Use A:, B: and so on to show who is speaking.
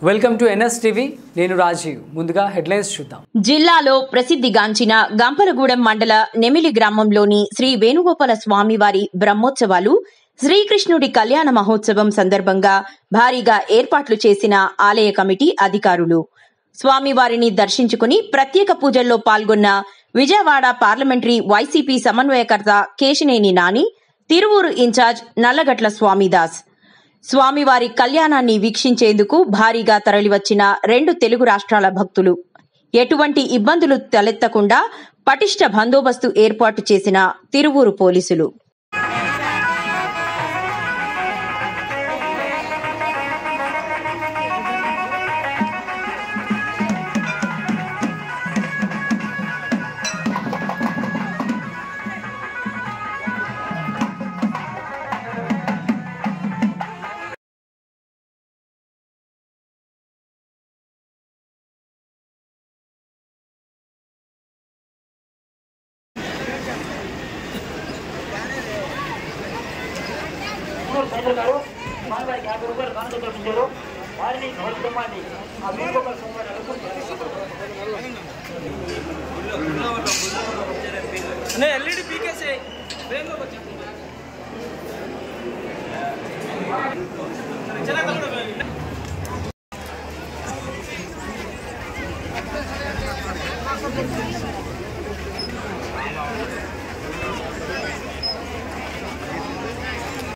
A: Welcome to NSTV. నేను రాజీవ్. ముందుగా headlines చూద్దాం.
B: జిల్లాలో ప్రసిద్ధిగాంచిన గంపలగూడెం మండల నెమిలి గ్రామంలోని శ్రీ వేణుగోపాల స్వామివారి బ్రహ్మోత్సవాలు శ్రీకృష్ణుడి కళ్యాణ మహోత్సవం సందర్భంగా భారీగా ఏర్పాట్లు చేసిన ఆలయ కమిటీ అధికారులు స్వామివారిని దర్శించుకుని ప్రత్యేక పూజల్లో పాల్గొన్న విజయవాడ పార్లమెంటరీ వైసీపీ సమన్వయకర్త కేశినేని నాని, తిరువూరు ఇన్ఛార్జ్ నల్లగట్ల స్వామిదాస్ స్వామివారి కళ్యాణాన్ని వీక్షించేందుకు భారీగా తరలివచ్చిన 2 తెలుగు రాష్ట్రాల భక్తులు ఎటువంటి ఇబ్బందులు తలెత్తకుండా పటిష్ట బందోబస్తు ఏర్పాటు చేసిన తిరువూరు పోలీసులు.
C: గారు స్వామివారికి 50 రూపాయలు కానుక తోపించారు. వారిని గౌరవాన్ని ఆ వీరుగోపాల స్వామివారి ఎల్ఈడి పీకేసే